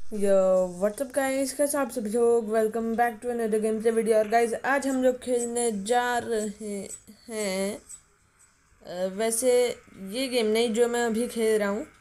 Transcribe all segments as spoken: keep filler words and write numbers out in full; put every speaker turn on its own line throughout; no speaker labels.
यो WhatsApp guys, कैसे आप सभी लोग। Welcome back to another game play video. और गाइस आज हम लोग खेलने जा रहे हैं अ, वैसे ये गेम नहीं जो मैं अभी खेल रहा हूँ।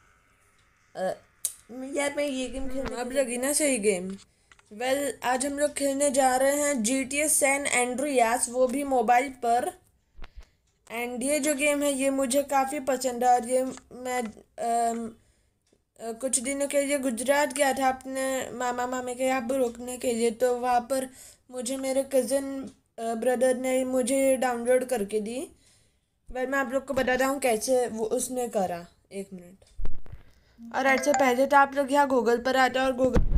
यार मैं ये गेम खेलने अब लगी ना सही गेम। वेल well, आज हम लोग खेलने जा रहे हैं G T A San Andreas, वो भी मोबाइल पर। एंड ये जो गेम है ये मुझे काफ़ी पसंद है। और ये मैं अम, अ, कुछ दिनों के लिए गुजरात गया था अपने मामा मामी के यहाँ पर रुकने के लिए। तो वहाँ पर मुझे मेरे कज़न ब्रदर ने मुझे डाउनलोड करके दी। वह मैं आप लोग को बताता हूँ कैसे वो उसने करा। एक मिनट। और ऐसे पहले तो आप लोग यहाँ गूगल पर आते हैं और गूगल पर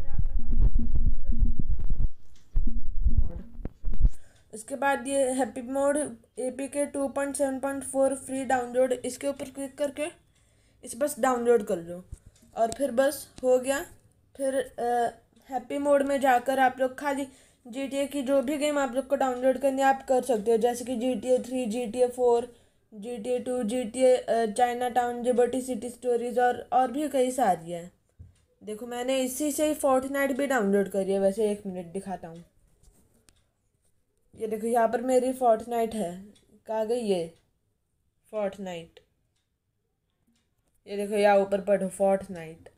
उसके बाद ये happy mod A P K two point seven point four free download, इसके ऊपर क्लिक करके इस बस डाउनलोड कर लो और फिर बस हो गया। फिर हैप्पी मोड में जाकर आप लोग खाली जी टी ए की जो भी गेम आप लोग को डाउनलोड करनी है आप कर सकते हो, जैसे कि G T A three, G T A four, G T A two, G T A China town, Liberty City Stories और और भी कई सारी है। देखो मैंने इसी से ही फोर्टनाइट भी डाउनलोड करी है। वैसे एक मिनट दिखाता हूँ। ये देखो यहाँ पर मेरी फोर्टनाइट है। कहाँ गई ये फोर्टनाइट? ये देखो यहाँ ऊपर पढ़ो फोर्टनाइट।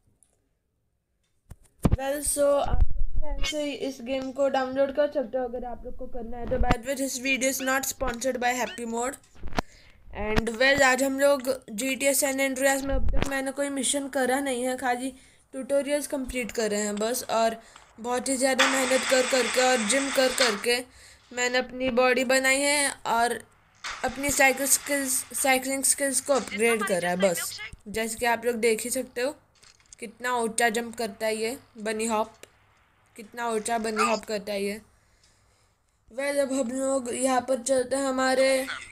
वेल सो आप लोग ऐसे ही इस गेम को डाउनलोड कर सकते हो अगर आप लोग को करना है तो। By the way this video is not sponsored by happy mod. And well आज हम लोग G T A San Andreas में अब तक मैंने कोई मिशन करा नहीं है, खाली ट्यूटोरियल्स कंप्लीट करे हैं बस। और बहुत ही ज़्यादा मेहनत कर करके और जिम कर करके मैंने अपनी बॉडी बनाई है और अपनी साइकिल स्किल्स साइकिलिंग स्किल्स को अपग्रेड करा है बस। जैसे कि आप लोग देख ही सकते हो कितना ऊंचा जंप करता है ये बनी हॉप, कितना ऊंचा बनी हॉप करता है ये। वेल अब हम लोग यहाँ पर चलते हैं हमारे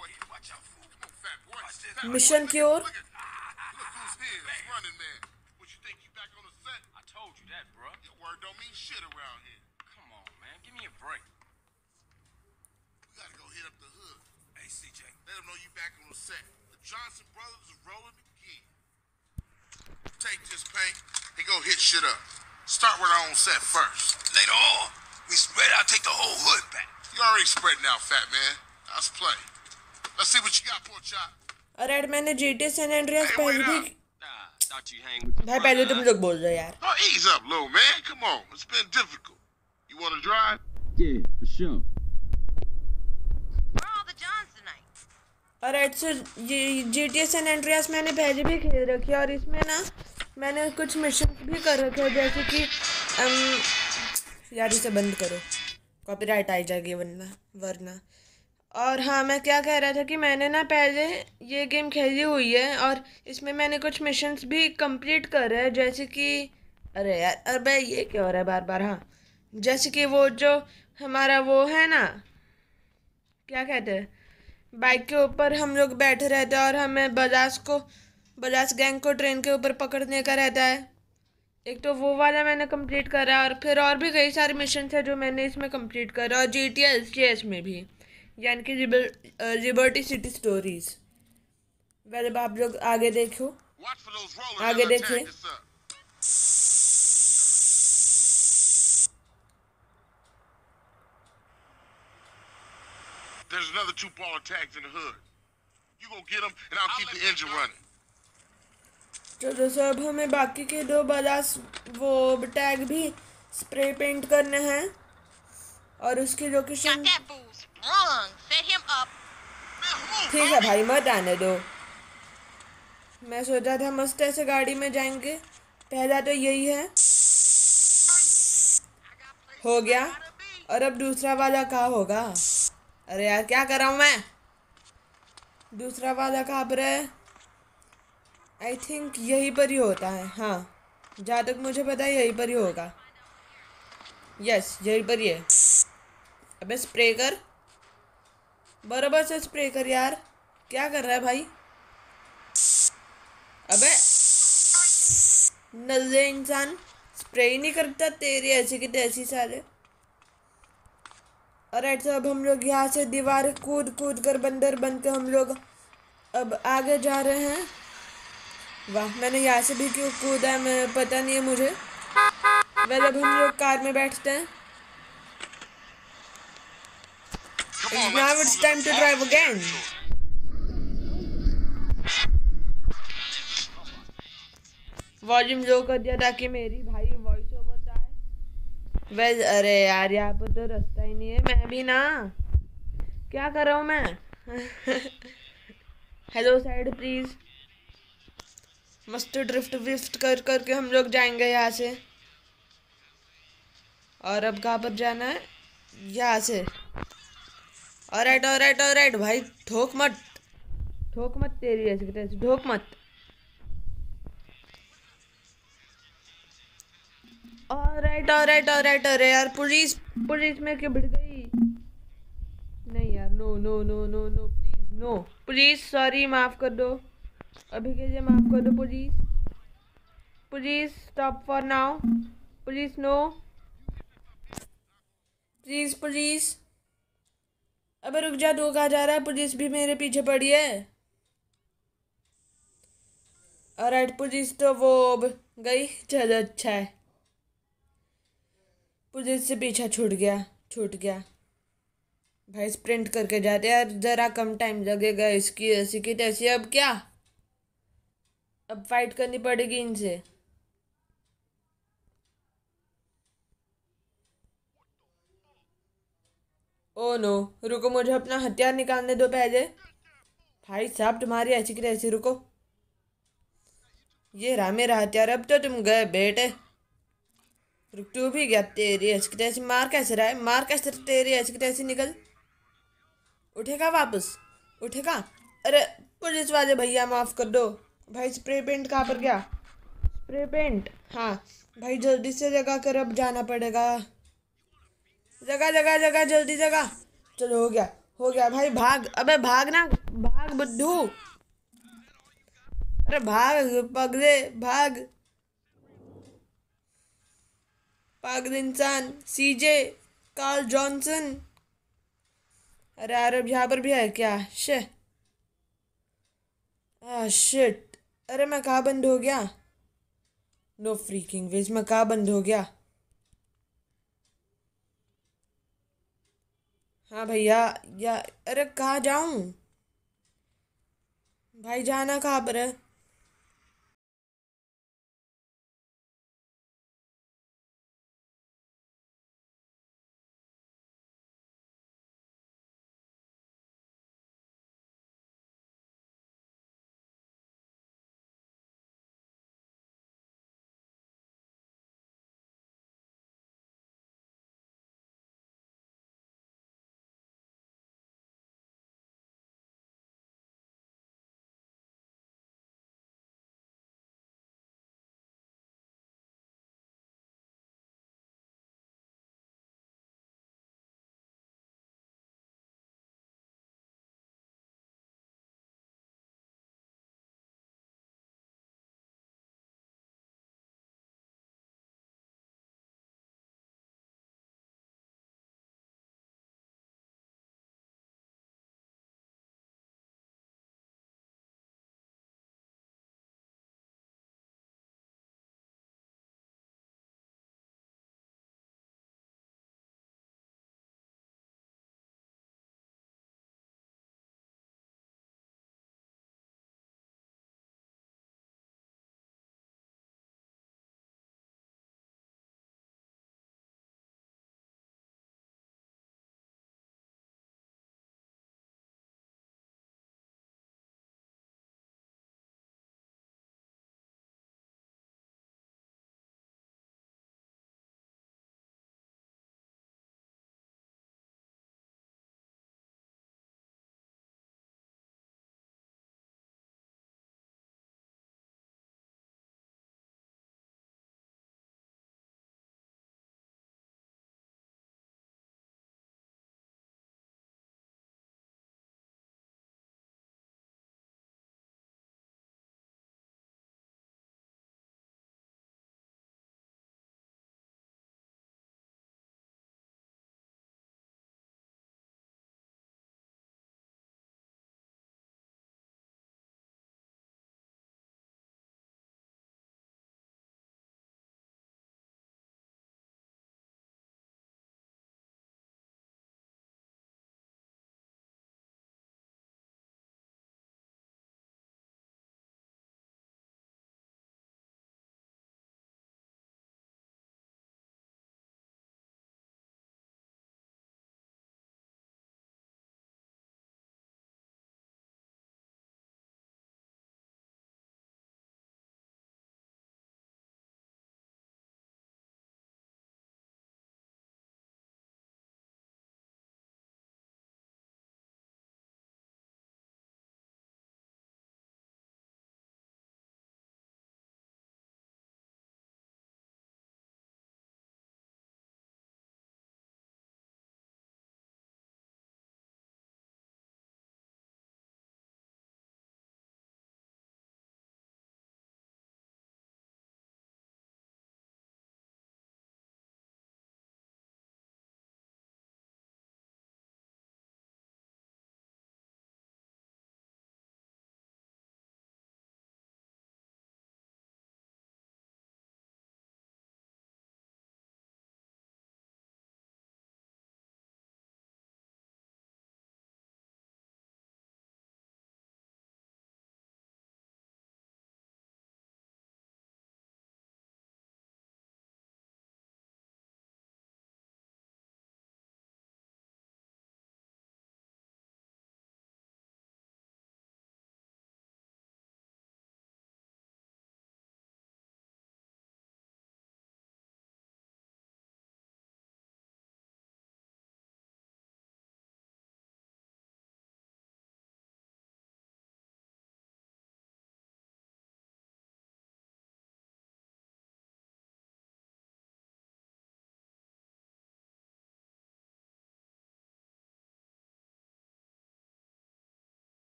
मिशन की ओर।
Johnson brothers is rolling again. Take this paint and go hit shit up. Start with our own set first. Later on, we spread out, take the whole hood back. You already spreading out, fat man. Let's play. Let's see what you got, poor chop.
अरे मैंने G T A San Andreas पहले भी भाई पहले तुम लोग बोल रहे यार।
Oh, ease up, little man. Come on, it's been difficult. You want to drive?
Yeah, for sure.
और ऐसे ये G T A San Andreas मैंने पहले भी खेल रखी है और इसमें ना मैंने कुछ मिशन भी कर रखे हैं, जैसे कि अम यार इसे बंद करो, कॉपीराइट आ जाएगी वरना वरना और हाँ मैं क्या कह रहा था कि मैंने ना पहले ये गेम खेली हुई है और इसमें मैंने कुछ मिशंस भी कंप्लीट करे हैं, जैसे कि अरे यार अरे ये क्या हो रहा है बार बार। हाँ जैसे कि वो जो हमारा वो है ना, क्या कहते हैं, बाइक के ऊपर हम लोग बैठे रहते हैं और हमें बजाज को बजाज गैंग को ट्रेन के ऊपर पकड़ने का रहता है। एक तो वो वाला मैंने कंप्लीट करा और फिर और भी कई सारे मिशन थे जो मैंने इसमें कंप्लीट करा। और G T S G S में भी, यानी कि लिबर्टी सिटी स्टोरीज। वेल अब आप लोग आगे देखो, आगे देखिए।
There's another two baller tags in the hood. You go get them and I'll keep the engine running.
तो दोस्तों अब हमें बाकी के दो बजाज वो टैग भी स्प्रे पेंट करने हैं और उसकी लोकेशन ठीक है भाई मत आने दो। मैं सोचा था मस्त ऐसे गाड़ी में जाएंगे। पहला तो यही है, हो गया। और अब दूसरा वाला कहाँ होगा? अरे यार क्या कर रहा हूँ मैं? दूसरा वाला कहाँ पर है? आई थिंक यहीं पर ही होता है। हाँ जहाँ तक मुझे पता है यहीं पर ही होगा। यस यहीं पर ही है। अबे स्प्रे कर, बराबर से स्प्रे कर यार। क्या कर रहा है भाई? अबे नल्ले इंसान स्प्रे ही नहीं करता, तेरी ऐसी की तैसी साले। और ऐसे अब हम लोग यहाँ से दीवार कूद कूद कर बंदर बन के हम लोग अब आगे जा रहे हैं। वाह मैंने यहाँ से भी क्यों कूदा है मैं पता नहीं है मुझे। वेल अब हम लोग कार में बैठते हैं।
Come on,
Now
let's
it's
cruise
time
into
to drive
Boston
again.
territory.
Volume low कर दिया ताकि मेरी भाई वॉइस ओवर आए। वेल अरे यार यहाँ पर तो रास्ता ही नहीं है। मैं भी ना क्या कर रहा हूँ मैं। Hello side please. मस्त ड्रिफ्ट विफ्ट कर करके हम लोग जाएंगे यहाँ से। और अब कहाँ पर जाना है? यहाँ से। ऑलराइट ऑलराइट ऑलराइट भाई ठोक मत ठोक मत तेरी ऐसी तैसी ठोक मत। Alright alright alright. अरे यार पुलिस पुलिस में क्यों भिड़ गई? नहीं यार no no no no no please no. Police sorry माफ कर दो। अभी के लिए माफ कर दो police. Police stop for now. Police no please police. अबे रुक जा, दो कहाँ जा रहा है? पुलिस भी मेरे पीछे पड़ी है। ऑलराइट पुलिस तो वो गई। चलो अच्छा है, पुलिस से पीछा छूट गया छूट गया। भाई स्प्रिंट करके जाते यार, जरा कम टाइम लगेगा। इसकी ऐसी की तैसी। अब क्या, अब फाइट करनी पड़ेगी इनसे। ओ नो रुको, मुझे अपना हथियार निकालने दो पहले। भाई साहब तुम्हारी ऐसी की तैसी। रुको, ये रहा मेरा हथियार। अब तो तुम गए बेटे। रुक, तू भी गया। तेरी ऐसी की तैसी। मार कैसे रहा है? मार कैसे तेरी ऐसी की तैसी। निकल। उठेगा वापस? उठेगा? अरे पुलिस वाले भैया माफ कर दो। भाई स्प्रे पेंट कहाँ पर गया? स्प्रे पेंट हाँ भाई जल्दी से जगह कर, अब जाना पड़ेगा। जगह जगह जगह जल्दी जगह। चलो हो गया हो गया भाई। भाग, अबे भाग ना, भाग बुद्धू। अरे भाग पगले भाग। पागल इंसान। CJ Carl Johnson. अरे यार अब यहाँ पर भी है क्या? शे आ शिट। अरे मैं कहाँ बंद हो गया? नो फ्रीकिंग वेज, मैं कहाँ बंद हो गया? हाँ भैया। या अरे कहाँ जाऊं? भाई जाना कहाँ पर है?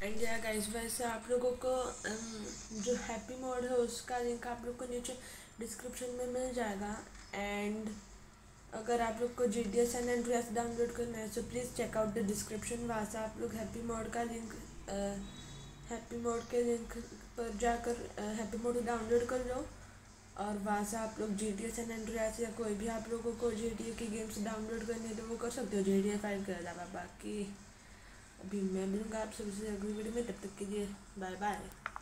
एंड या गाइस वैसे आप लोगों को um, जो हैप्पी मोड है उसका लिंक आप लोग को नीचे डिस्क्रिप्शन में मिल जाएगा। एंड अगर आप लोग को G T A San Andreas download करना है so please check out the description. वहाँ से आप लोग हैप्पी मोड का लिंक हैप्पी मोड के लिंक पर जाकर हैप्पी मोड डाउनलोड कर लो और वहाँ से आप लोग G T A San Andreas या कोई भी आप लोगों को जी टी ए की गेम्स डाउनलोड करनी है तो वो कर सकते हो जी टी ए फाइव के अलावा। बाकी अभी मैं मिलूँगा आप सबसे अगली वीडियो में, तब तक के लिए बाय बाय।